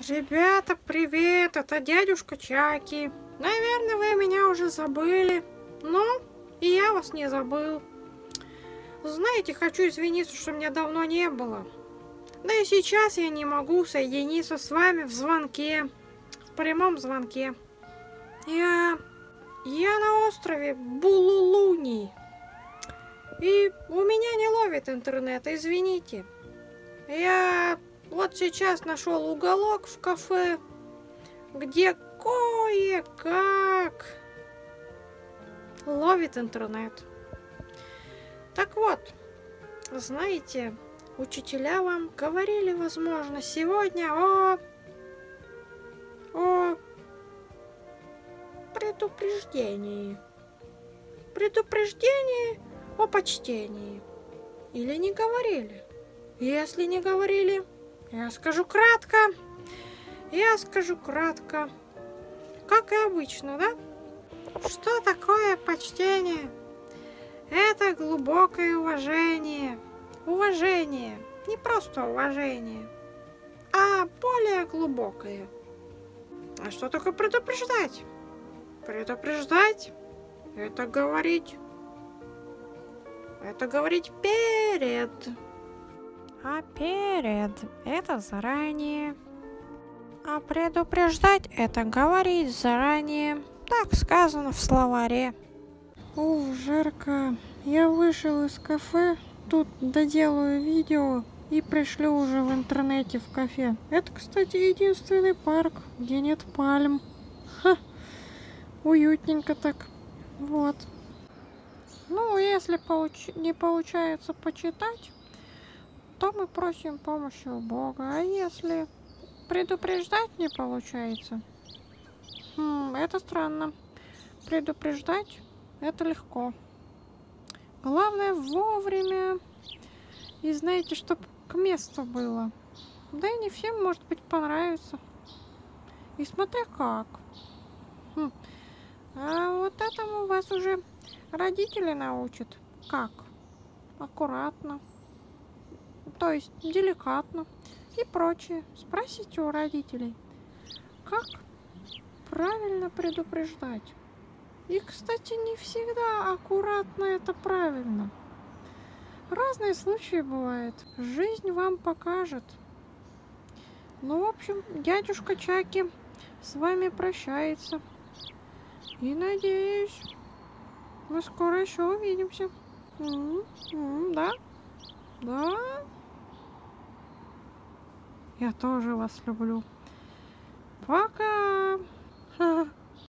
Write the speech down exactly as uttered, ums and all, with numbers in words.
Ребята, привет! Это дядюшка Чаки. Наверное, вы меня уже забыли. Но и я вас не забыл. Знаете, хочу извиниться, что меня давно не было. Да и сейчас я не могу соединиться с вами в звонке. В прямом звонке. Я... Я на острове Булулуни. И у меня не ловит интернет, извините. Я вот сейчас нашел уголок в кафе, где кое-как ловит интернет. Так вот, знаете, учителя вам говорили, возможно, сегодня о... о предупреждении. Предупреждении о почтении. Или не говорили? Если не говорили, я скажу кратко. Я скажу кратко. Как и обычно, да? Что такое почтение? Это глубокое уважение. Уважение. Не просто уважение, а более глубокое. А что такое предупреждать? Предупреждать – это говорить. Это говорить перед. А перед – это заранее. А предупреждать – это говорить заранее. Так сказано в словаре. Ух, жарко. Я вышел из кафе, тут доделаю видео и пришлю уже в интернете в кафе. Это, кстати, единственный парк, где нет пальм. Ха, уютненько так. Вот. Ну, если получ... не получается почитать, то мы просим помощи у Бога. А если предупреждать не получается, хм, это странно. Предупреждать это легко. Главное вовремя. И знаете, чтоб к месту было. Да и не всем, может быть, понравится. И смотря как. Хм. А вот этому вас уже родители научат. Как? Аккуратно. То есть деликатно. И прочее. Спросите у родителей, как правильно предупреждать. И, кстати, не всегда аккуратно это правильно. Разные случаи бывают. Жизнь вам покажет. Ну, в общем, дядюшка Чаки с вами прощается. И надеюсь, мы скоро еще увидимся. М-м-м, да? Да? Я тоже вас люблю. Пока.